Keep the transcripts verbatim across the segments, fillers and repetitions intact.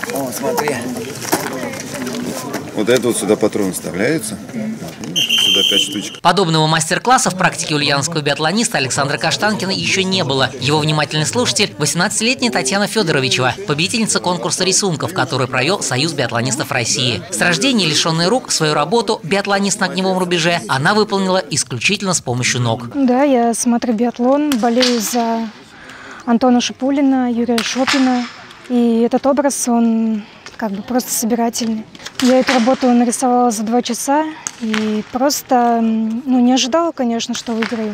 О, смотри. Вот это вот сюда патрон вставляется. Сюда пять штучек. Подобного мастер-класса в практике ульяновского биатлониста Александра Каштанкина еще не было. Его внимательный слушатель – восемнадцатилетняя Татьяна Федоровичева, победительница конкурса рисунков, который провел Союз биатлонистов России. С рождения лишенной рук свою работу «Биатлонист на огневом рубеже» она выполнила исключительно с помощью ног. Да, я смотрю биатлон, болею за Антона Шипулина, Юрия Шопина. И этот образ, он как бы просто собирательный. Я эту работу нарисовала за два часа и просто, ну, не ожидала, конечно, что выиграю.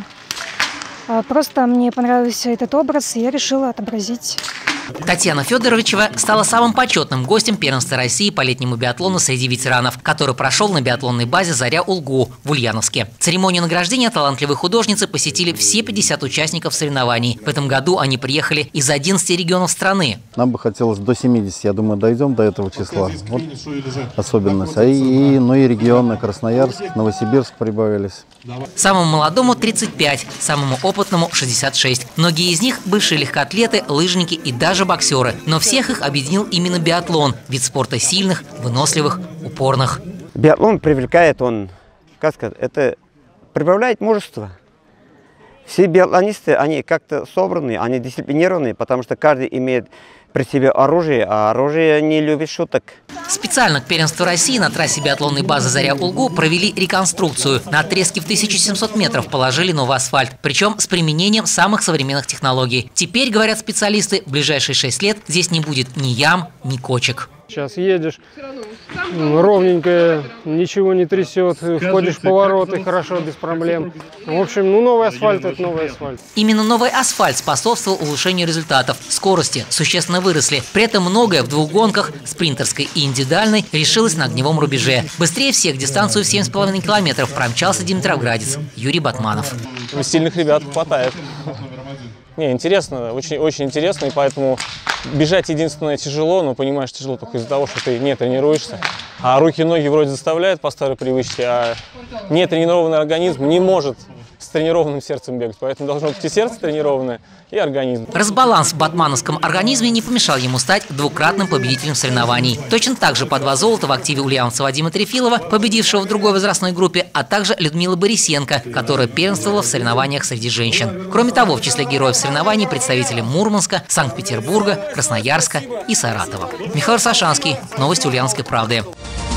А просто мне понравился этот образ, и я решила отобразить. Татьяна Федоровичева стала самым почетным гостем первенства России по летнему биатлону среди ветеранов, который прошел на биатлонной базе «Заря-Улгу» в Ульяновске. Церемонию награждения талантливой художницы посетили все пятьдесят участников соревнований. В этом году они приехали из одиннадцати регионов страны. Нам бы хотелось до семидесяти, я думаю, дойдем до этого числа. Вот особенность. А и, ну и регионы Красноярск, Новосибирск прибавились. Самому молодому тридцать пять, самому опытному шестьдесят шесть. Многие из них – бывшие легкоатлеты, лыжники и даже боксеры. Но всех их объединил именно биатлон – вид спорта сильных, выносливых, упорных. Биатлон привлекает, он, как сказать, это прибавляет мужество. Все биатлонисты, они как-то собранные, они дисциплинированные, потому что каждый имеет при себе оружие, а оружие не любит шуток. Специально к первенству России на трассе биатлонной базы «Заря-Улгу» провели реконструкцию. На отрезке в тысячу семьсот метров положили новый асфальт, причем с применением самых современных технологий. Теперь, говорят специалисты, в ближайшие шесть лет здесь не будет ни ям, ни кочек. Сейчас едешь, ровненько, ничего не трясет, входишь в повороты хорошо, без проблем. В общем, ну новый асфальт – это новый асфальт. Именно новый асфальт способствовал улучшению результатов. Скорости существенно выросли. При этом многое в двух гонках, спринтерской и индивидуальной, решилось на огневом рубеже. Быстрее всех дистанцию в семь с половиной километров промчался димитровградец Юрий Батманов. Сильных ребят хватает. Не, интересно, очень, очень интересно, и поэтому бежать единственное тяжело, но понимаешь, тяжело только из-за того, что ты не тренируешься. А руки и ноги вроде заставляют по старой привычке, а нетренированный организм не может с тренированным сердцем бегать. Поэтому должно быть и сердце тренированное, и организм. Разбаланс в батмановском организме не помешал ему стать двукратным победителем соревнований. Точно так же по два золота в активе ульяновца Вадима Трефилова, победившего в другой возрастной группе, а также Людмилы Борисенко, которая первенствовала в соревнованиях среди женщин. Кроме того, в числе героев соревнований представители Мурманска, Санкт-Петербурга, Красноярска и Саратова. Михаил Сашанский. Новости Ульяновской правды.